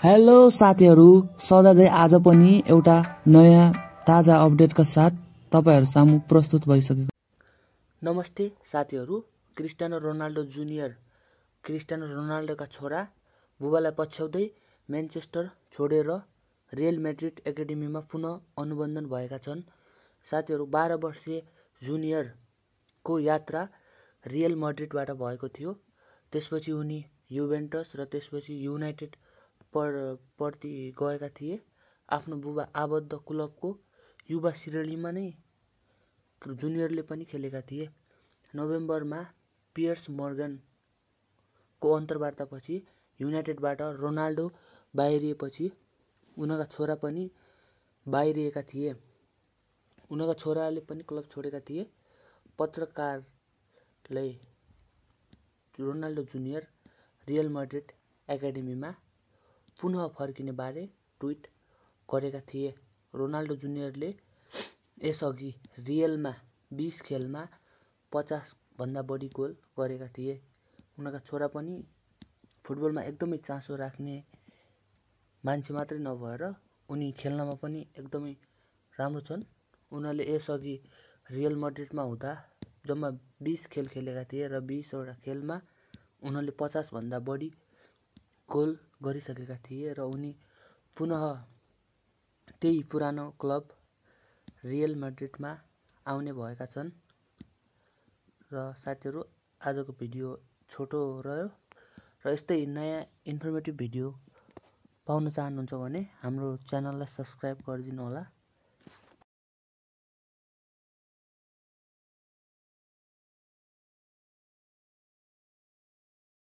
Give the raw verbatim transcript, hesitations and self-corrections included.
Hello साथीहरु, सदा चाहिँ आज पनि एउटा नयाँ ताजा अपडेटका साथ तपाईहरु सामु प्रस्तुत भइसकेको। नमस्ते साथीहरु, क्रिस्टियानो रोनाल्डो जुनियर क्रिस्टियानो रोनाल्डोका छोरा बुबालाई पछ्याउँदै म्यानचेस्टर छोडेर रियल मैड्रिड एकाडेमीमा पुनः अनुबन्धन भएका छन्। साथीहरु, बाह्र वर्षीय जुनियरको यात्रा रियल मैड्रिडबाट भएको थियो। त्यसपछि उनी युभेन्टस र त्यसपछि युनाइटेड पर प्रति गएका थिए। आफ्नो बुबा आबद्ध क्लबको युवा श्रेणीमा नै जुनियरले पनि खेलेका थिए। नोभेम्बरमा पियर्स मोर्गनको अन्तर्वार्तापछि युनाइटेडबाट रोनाल्डो बाहिरिएपछि उनका छोरा पनि बाहिरिएका थिए। उनका छोराले पनि क्लब छोडेका थिए। पत्रकारले रोनाल्डो जुनियर रियल मैड्रिड एकाडेमीमा पुनः फर्किने बारे ट्विट गरेका थिए। रोनाल्डो जुनियरले यसअघि रियलमा बीस खेलमा पचास भन्दा बढी गोल गरेका थिए। उनका छोरा पनि फुटबलमा एकदमै चासो राख्ने मान्छे मात्रै नभएर उनी खेल्नमा पनि एकदमै राम्रो छन्। उनीहरूले यसअघि रियल मैड्रिडमा हुँदा जम्मा बीस खेल खेलेका थिए र बीस वटा खेलमा उनीहरूले पचास भन्दा बढी गोल गरिसकेका थिए र उनी पुनः त्यही पुरानो क्लब रियल मैड्रिडमा आउने भएका छन्। र साथीहरु, आजको भिडियो छोटो रह्यो र यस्तै नयाँ इन्फर्मेटिभ भिडियो पाउन चाहनुहुन्छ भने हाम्रो च्यानललाई सब्स्क्राइब गरिदिनु होला।